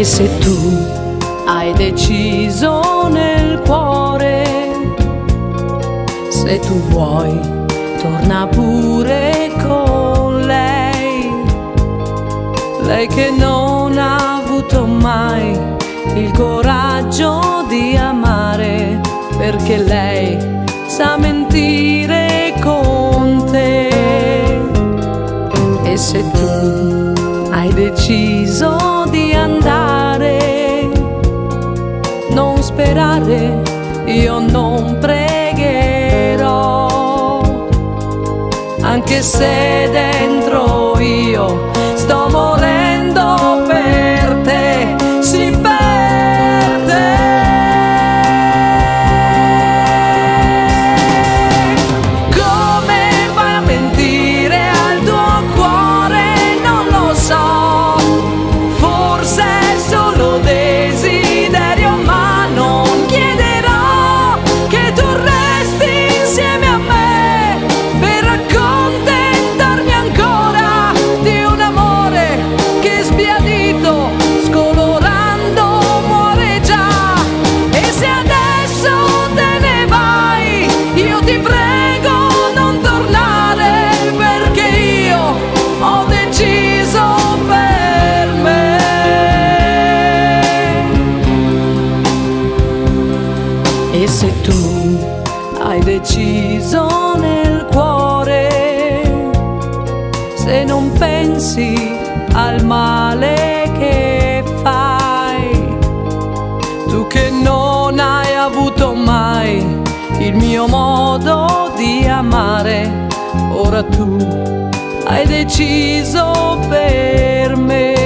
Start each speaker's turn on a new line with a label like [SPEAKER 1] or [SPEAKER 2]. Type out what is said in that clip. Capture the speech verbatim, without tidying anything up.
[SPEAKER 1] se tu hai deciso nel cuore, se tu vuoi, torna pure con lei. Lei che non ha avuto mai il coraggio di amare, perché lei sa mentire con te. E se tu hai deciso di andare, non sperare, io non pregherò, anche se dentro io sto morendo per te, sì per te. Come vai a mentire al tuo cuore non lo so, forse è solo desiderio, ma non chiederò che tu resti insieme a me per accontentarmi ancora di un amore che sbiadito, scolorando, muore già. E se adesso te ne vai, io ti prego non tornare, perché io ho deciso per me. E se tu hai deciso nel cuore, se non pensi al male che fai, tu che non hai avuto mai il mio modo di amare, ora tu hai deciso per me.